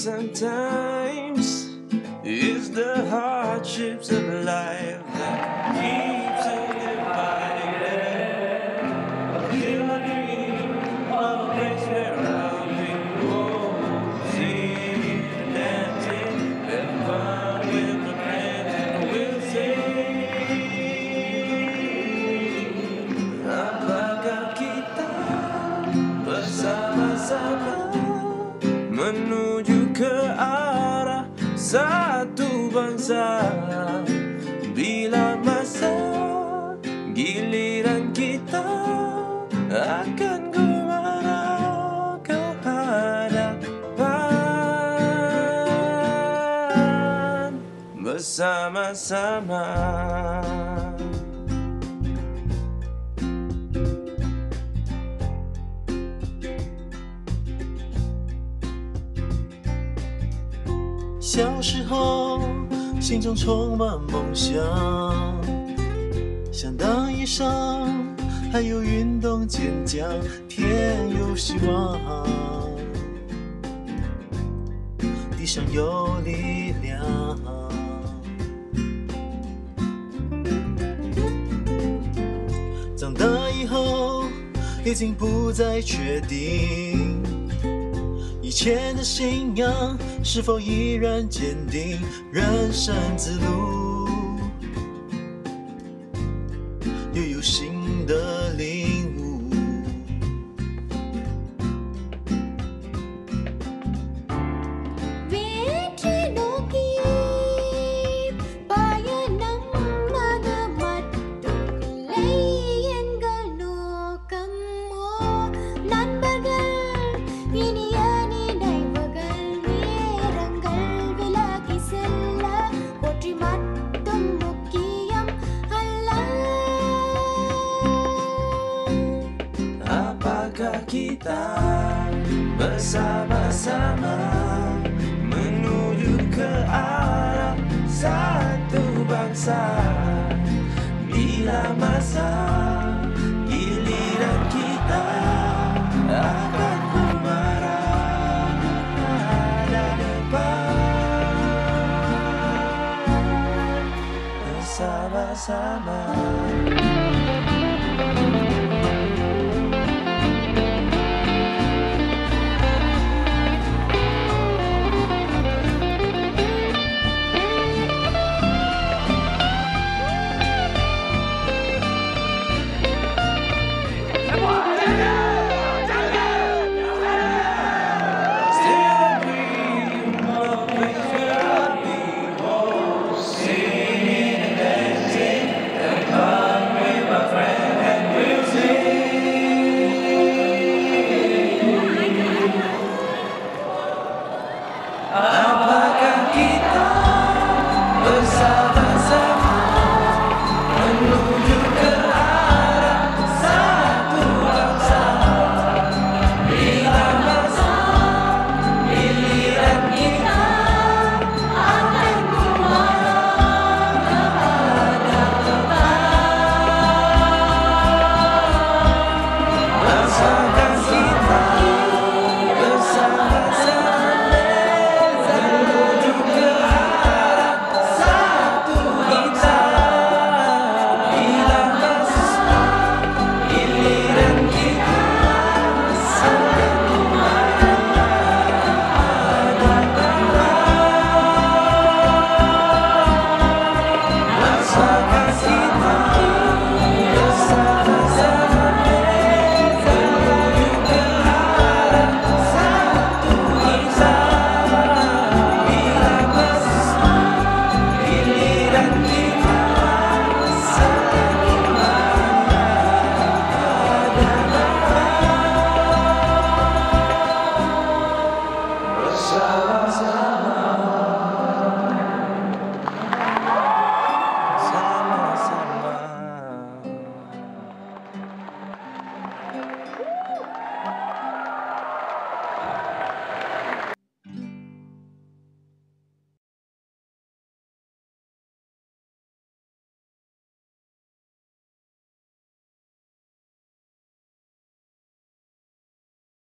sometimes it's the hardships of life that keeps us divided. Still I dream of a place where I'll be singing and dancing, having fun with my friends, and we'll sing. Apakah kita bersama-sama menuju ke arah satu bangsa? Bila masa giliran kita akan gumara ke hadapan bersama-sama. 小时候，心中充满梦想，想当医生，还有运动健将，天有希望，地上有力量。长大以后，已经不再确定。以前的信仰是否依然坚定？人生之路又有新的领悟。 Apakah kita bersama-sama menuju ke arah satu bangsa? Bila masa